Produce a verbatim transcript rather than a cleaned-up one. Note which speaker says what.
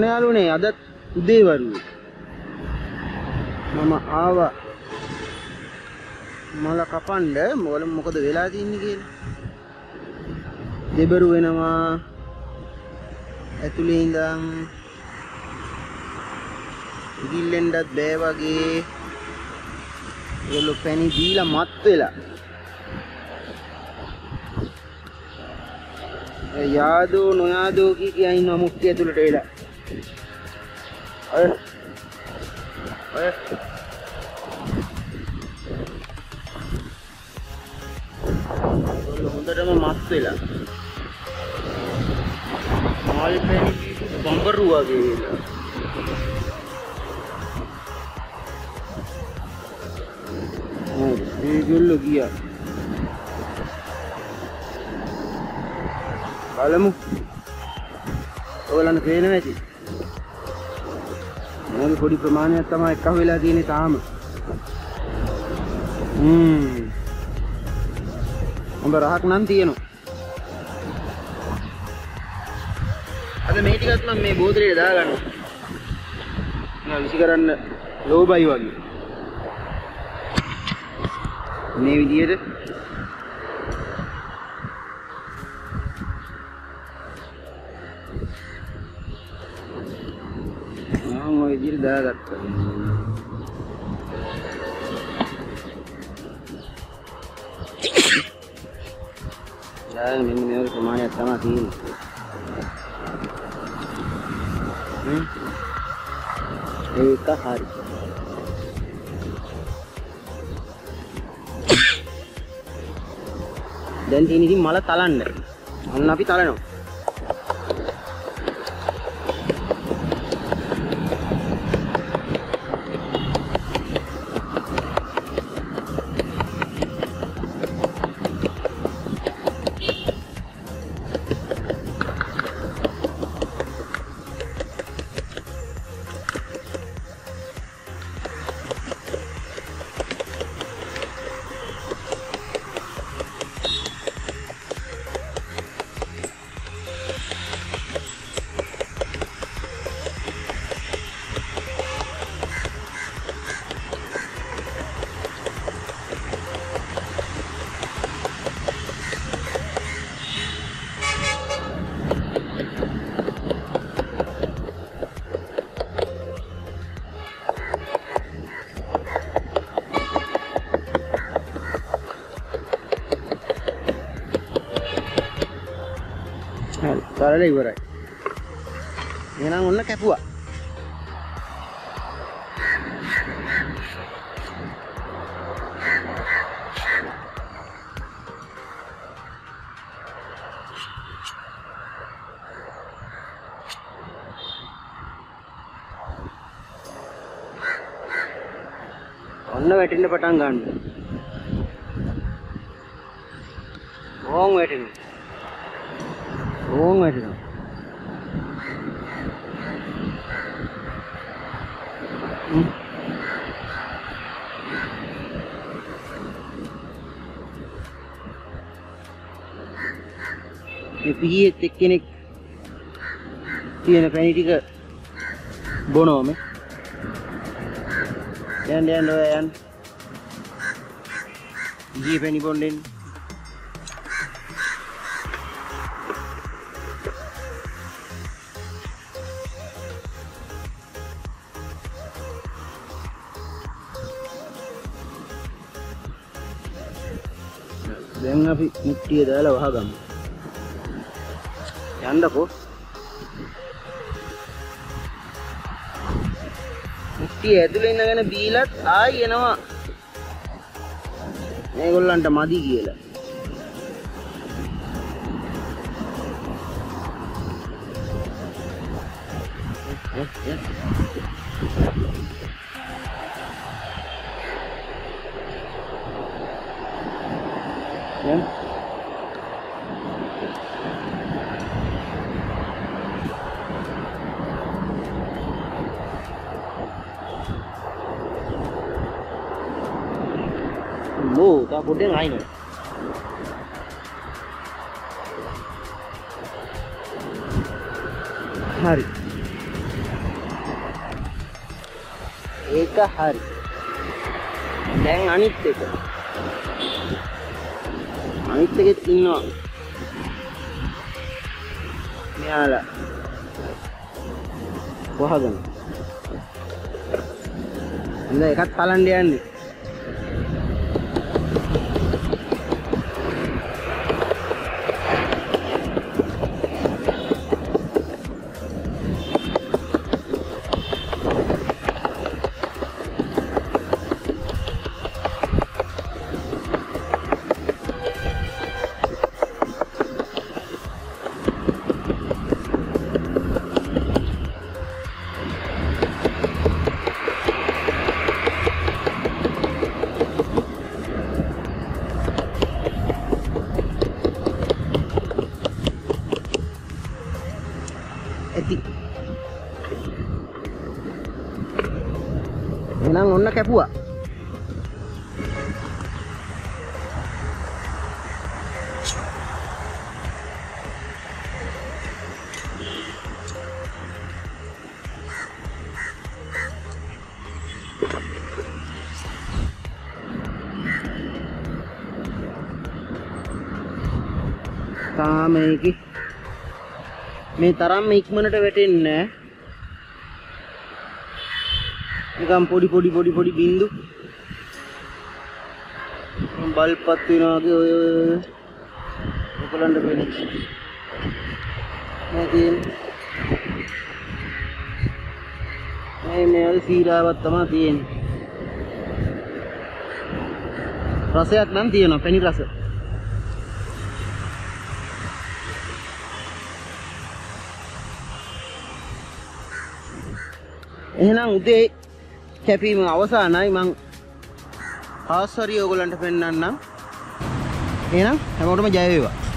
Speaker 1: ඔන්න යාළුවනේ අද උදේ වරුවේ මම ආවා මල කපන්න මොකද මොකද වෙලා තින්නේ කියලා. දෙබරු වෙනවා ඇතුලේ ඉඳන් ගිල්ලෙන්ඩත් බෑ වගේ. ඒගොල්ලෝ පැණි දීලා මත් වෙලා. යාදෝ නොයාදෝ කී කියා ඉන්නවා මුට්ටිය ඇතුළට වෙලා. අය අය හොඳටම මත් වෙලා. මාල් පැණි බම්බරු වගේ වෙලා. ඒගොල්ලෝ ගියා. බලමු. ඔයගලන්ට පේනවා ඇති. මොකද පොඩි ප්‍රමාණයක් තමයි එක්ක වෙලා තියෙන්නේ තාම. හ්ම්. උඹ රහක් නම් තියෙනවා. අද මේ ටිකත් මම මේ බෝතලෙට දාගන්නවා. මම විසි කරන්න ලෝබයි වගේ. මේ විදියට මම ඔය විදියට දාගත්තා. දැන් මෙන්න මේ වගේ ප්‍රමාණයක් තමයි තියෙන්නේ. හ්ම් ඒක හරි. දැන් තියෙන ඉතින් මල තලන්න. අන්න අපි තලනවා. තරල ඉවරයි. එහෙනම් ඔන්න කැපුවා. ඔන්න වැටෙන්න පටන් ගන්න. ඕන් වැටෙනවා. ඕන් වැටෙනවා. මේ පිහියෙත් එක්කෙනෙක් තියෙන පැණි ටික බොනවා මේ. යන්න යන්න ඔය යන්න. ඊයේ පැණි බොන්නේ. දැන් අපි මුට්ටිය දාලා වහගමු. යන්නකෝ. මුට්ටිය ඇතුලේ ඉඳගෙන බීලත් ආයි එනවා. මේගොල්ලන්ට මදි කියලා. Yeah. Mo, ta putih ngain. Hari. ඒක හරි. දැන් අනිත් එක. අනිත් එකෙත් ඉන්නවා. මෙයාලා. කොහොමද? ඉතින් එකත් බලන්න යන්නේ. ඇති. එහෙනම් ඔන්න කැපුවා. තාම මේකේ මේ තරම්ම ඉක්මනට වැටෙන්නේ නැහැ. නිකන් පොඩි පොඩි පොඩි පොඩි බින්දු බල්පත් වෙනවා වගේ ඔය ඔයගලන්ට පේන්නේ. මේ තියෙන්නේ මේ මේල් සීරාවක් තමයි තියෙන්නේ. රසයක් නම් තියෙනවා, පැණි රස. එහෙනම් උදේ කැපීම අවසానයි. මං ආස්වරිය ඔයගලන්ට පෙන්නන්නම්. එහෙනම් හැමෝටම ජය වේවා.